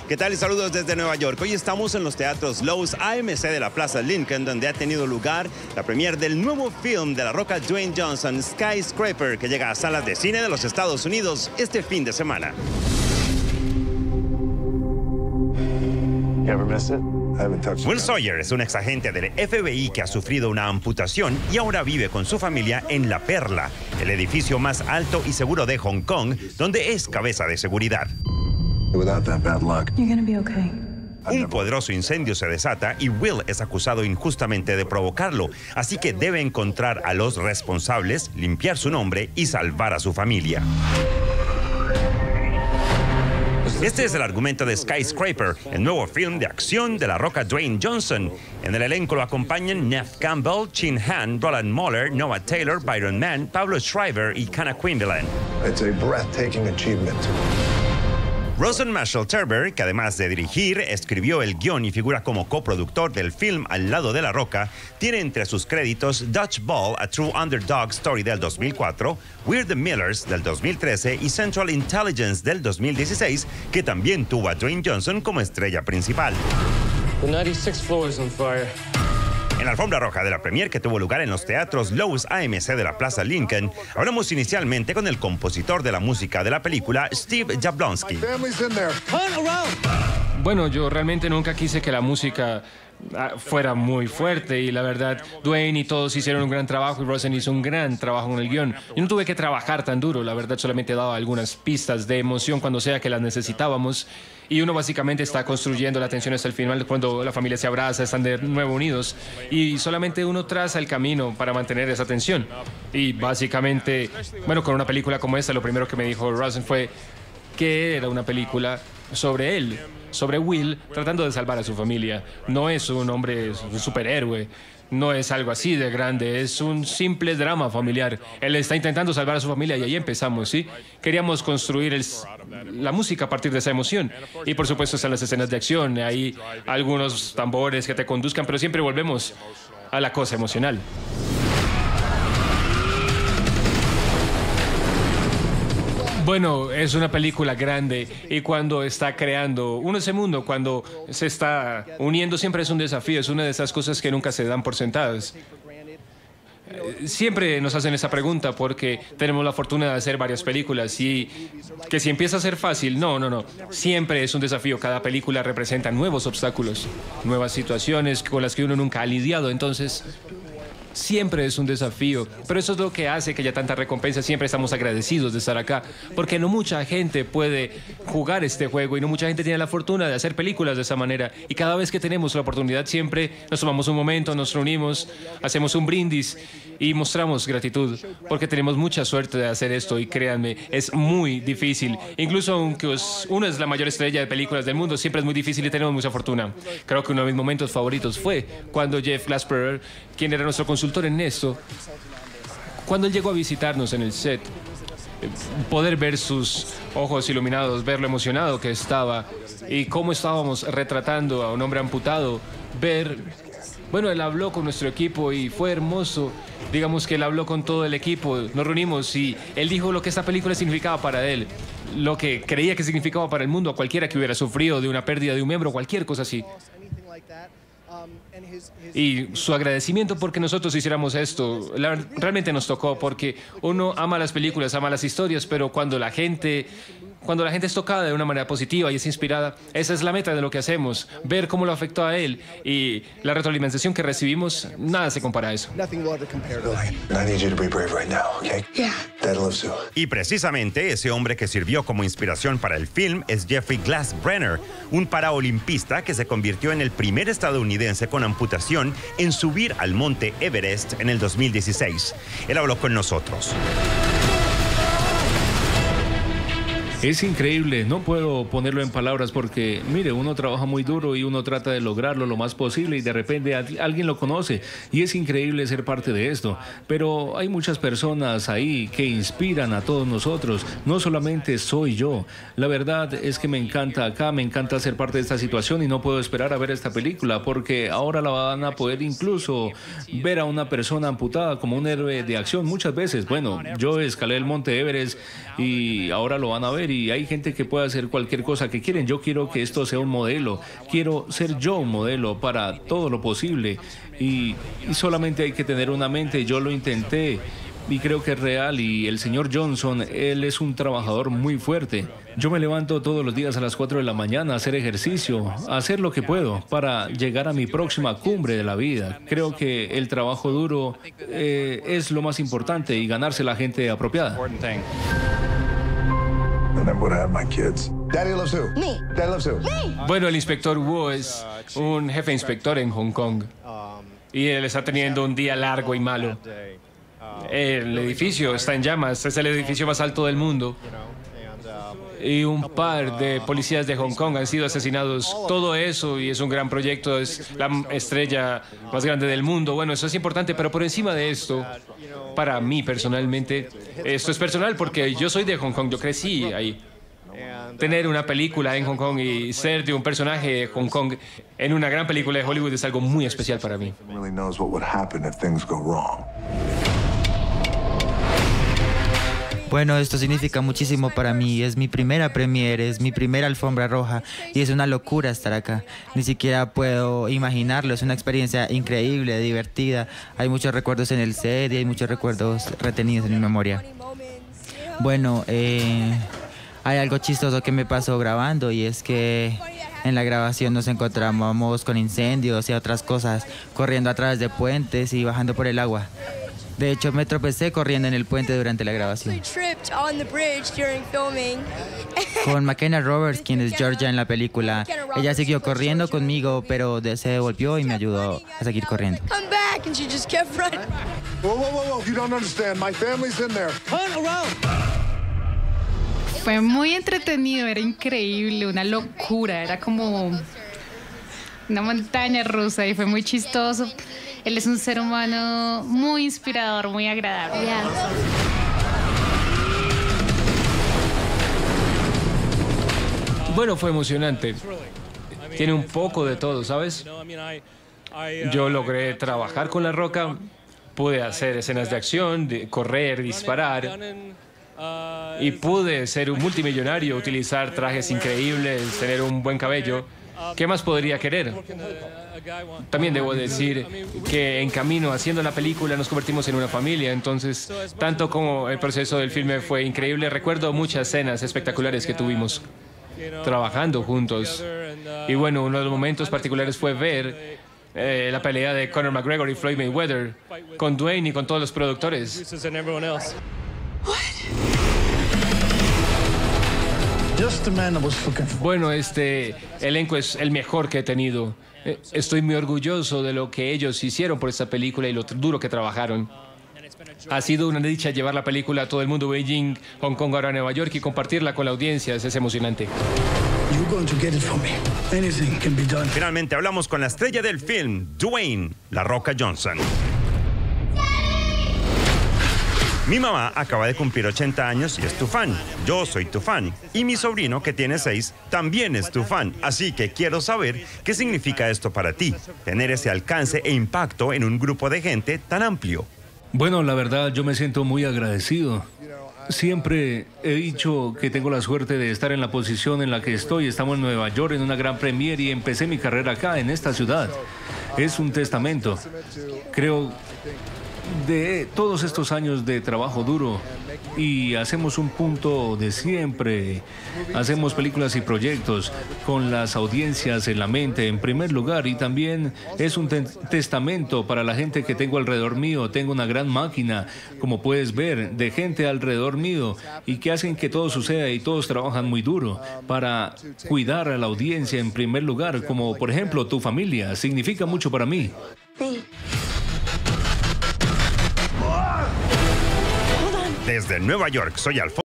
¿Qué tal? Y saludos desde Nueva York. Hoy estamos en los teatros Loews AMC de la Plaza Lincoln, donde ha tenido lugar la premiere del nuevo film de La Roca Dwayne Johnson, Skyscraper, que llega a salas de cine de los Estados Unidos este fin de semana. Will Sawyer es un exagente del FBI que ha sufrido una amputación y ahora vive con su familia en La Perla, el edificio más alto y seguro de Hong Kong, donde es cabeza de seguridad. Un poderoso incendio se desata y Will es acusado injustamente de provocarlo, así que debe encontrar a los responsables, limpiar su nombre y salvar a su familia. Este es el argumento de Skyscraper, el nuevo film de acción de La Roca Dwayne Johnson. En el elenco lo acompañan Neve Campbell, Chin Han, Roland Muller, Noah Taylor, Byron Mann, Pablo Schreiber y Kana Quimbilan. It's a breathtaking achievement. Rosen Marshall Turber, que además de dirigir, escribió el guión y figura como coproductor del film al lado de La Roca, tiene entre sus créditos Dodgeball, A True Underdog Story del 2004, We're the Millers del 2013 y Central Intelligence del 2016, que también tuvo a Dwayne Johnson como estrella principal. The 96th floor is on fire. En la alfombra roja de la premiere que tuvo lugar en los teatros Loews AMC de la Plaza Lincoln, hablamos inicialmente con el compositor de la música de la película, Steve Jablonsky. Bueno, yo realmente nunca quise que la música fuera muy fuerte y la verdad, Dwayne y todos hicieron un gran trabajo y Rosen hizo un gran trabajo en el guión. Yo no tuve que trabajar tan duro, la verdad solamente daba algunas pistas de emoción cuando sea que las necesitábamos y uno básicamente está construyendo la tensión hasta el final cuando la familia se abraza, están de nuevo unidos y solamente uno traza el camino para mantener esa tensión. Y básicamente, bueno, con una película como esta, lo primero que me dijo Rosen fue que era una película sobre él, sobre Will tratando de salvar a su familia. No es un hombre, un superhéroe, no es algo así de grande, es un simple drama familiar. Él está intentando salvar a su familia y ahí empezamos, ¿sí? Queríamos construir la música a partir de esa emoción. Y por supuesto están las escenas de acción, hay algunos tambores que te conduzcan, pero siempre volvemos a la cosa emocional. Bueno, es una película grande y cuando está creando ese mundo, cuando se está uniendo, siempre es un desafío, es una de esas cosas que nunca se dan por sentadas. Siempre nos hacen esa pregunta porque tenemos la fortuna de hacer varias películas y que si empieza a ser fácil, no. Siempre es un desafío. Cada película representa nuevos obstáculos, nuevas situaciones con las que uno nunca ha lidiado. Entonces, siempre es un desafío, pero eso es lo que hace que haya tanta recompensa. Siempre estamos agradecidos de estar acá, porque no mucha gente puede jugar este juego y no mucha gente tiene la fortuna de hacer películas de esa manera. Y cada vez que tenemos la oportunidad, siempre nos tomamos un momento, nos reunimos, hacemos un brindis y mostramos gratitud, porque tenemos mucha suerte de hacer esto y créanme, es muy difícil. Incluso aunque uno es la mayor estrella de películas del mundo, siempre es muy difícil y tenemos mucha fortuna. Creo que uno de mis momentos favoritos fue cuando Jeff Glasper, quien era nuestro consultor en esto, cuando él llegó a visitarnos en el set, poder ver sus ojos iluminados, ver lo emocionado que estaba y cómo estábamos retratando a un hombre amputado, bueno, él habló con nuestro equipo y fue hermoso. Digamos que él habló con todo el equipo, nos reunimos y él dijo lo que esta película significaba para él, lo que creía que significaba para el mundo, a cualquiera que hubiera sufrido de una pérdida de un miembro, cualquier cosa así. Y su agradecimiento porque nosotros hiciéramos esto, realmente nos tocó, porque uno ama las películas, ama las historias, pero cuando la gente es tocada de una manera positiva y es inspirada, esa es la meta de lo que hacemos, ver cómo lo afectó a él y la retroalimentación que recibimos, nada se compara a eso. Y precisamente ese hombre que sirvió como inspiración para el film es Jeffrey Glassbrenner, un paraolimpista que se convirtió en el primer estadounidense con amputación en subir al monte Everest en el 2016. Él habló con nosotros. Es increíble, no puedo ponerlo en palabras porque, mire, uno trabaja muy duro y uno trata de lograrlo lo más posible y de repente alguien lo conoce y es increíble ser parte de esto. Pero hay muchas personas ahí que inspiran a todos nosotros, no solamente soy yo. La verdad es que me encanta acá, me encanta ser parte de esta situación y no puedo esperar a ver esta película porque ahora la van a poder incluso ver a una persona amputada como un héroe de acción muchas veces. Bueno, yo escalé el monte Everest y ahora lo van a ver. ver y hay gente que puede hacer cualquier cosa que quieren. Yo quiero que esto sea un modelo, quiero ser yo un modelo para todo lo posible y solamente hay que tener una mente. Yo lo intenté y creo que es real, y el señor Johnson, él es un trabajador muy fuerte. Yo me levanto todos los días a las 4 de la mañana a hacer ejercicio, a hacer lo que puedo para llegar a mi próxima cumbre de la vida. Creo que el trabajo duro es lo más importante y ganarse la gente apropiada. Remember when I had my kids? Daddy loves who? Me. Daddy loves who? Bueno, el inspector Wu es un jefe inspector en Hong Kong y él está teniendo un día largo y malo. El edificio está en llamas, es el edificio más alto del mundo. Y un par de policías de Hong Kong han sido asesinados. Todo eso, y es un gran proyecto, es la estrella más grande del mundo. Bueno, eso es importante, pero por encima de esto, para mí personalmente, esto es personal porque yo soy de Hong Kong, yo crecí ahí. Tener una película en Hong Kong y ser de un personaje de Hong Kong en una gran película de Hollywood es algo muy especial para mí. Really knows what would happen if things go wrong. Bueno, esto significa muchísimo para mí. Es mi primera premiere, es mi primera alfombra roja y es una locura estar acá. Ni siquiera puedo imaginarlo. Es una experiencia increíble, divertida. Hay muchos recuerdos en el set y hay muchos recuerdos retenidos en mi memoria. Bueno, hay algo chistoso que me pasó grabando y es que en la grabación nos encontramos con incendios y otras cosas, corriendo a través de puentes y bajando por el agua. De hecho, me tropecé corriendo en el puente durante la grabación. Con McKenna Roberts, quien es Georgia en la película, ella siguió corriendo conmigo, pero se devolvió y me ayudó a seguir corriendo. Whoa, you don't understand. My family's in there. Fue muy entretenido, era increíble, una locura, era como una montaña rusa y fue muy chistoso. Él es un ser humano muy inspirador, muy agradable. Yeah. Bueno, fue emocionante. Tiene un poco de todo, ¿sabes? Yo logré trabajar con La Roca, pude hacer escenas de acción, de correr, disparar, y pude ser un multimillonario, utilizar trajes increíbles, tener un buen cabello. ¿Qué más podría querer? También debo decir que en camino haciendo la película nos convertimos en una familia, entonces tanto como el proceso del filme fue increíble, recuerdo muchas escenas espectaculares que tuvimos trabajando juntos. Y bueno, uno de los momentos particulares fue ver la pelea de Conor McGregor y Floyd Mayweather con Dwayne y con todos los productores. Bueno, este elenco es el mejor que he tenido. Estoy muy orgulloso de lo que ellos hicieron por esta película y lo duro que trabajaron. Ha sido una dicha llevar la película a todo el mundo, Beijing, Hong Kong, ahora Nueva York, y compartirla con la audiencia. Es emocionante. Finalmente hablamos con la estrella del film, Dwayne La Roca Johnson. Mi mamá acaba de cumplir 80 años y es tu fan. Yo soy tu fan. Y mi sobrino, que tiene 6, también es tu fan. Así que quiero saber qué significa esto para ti, tener ese alcance e impacto en un grupo de gente tan amplio. Bueno, la verdad, yo me siento muy agradecido. Siempre he dicho que tengo la suerte de estar en la posición en la que estoy. Estamos en Nueva York en una gran premiere y empecé mi carrera acá, en esta ciudad. Es un testamento. Creo de todos estos años de trabajo duro y hacemos un punto de siempre. Hacemos películas y proyectos con las audiencias en la mente en primer lugar, y también es un testamento para la gente que tengo alrededor mío. Tengo una gran máquina, como puedes ver, de gente alrededor mío y que hacen que todo suceda, y todos trabajan muy duro para cuidar a la audiencia en primer lugar, como por ejemplo tu familia. Significa mucho para mí. Desde Nueva York, soy Alfonso.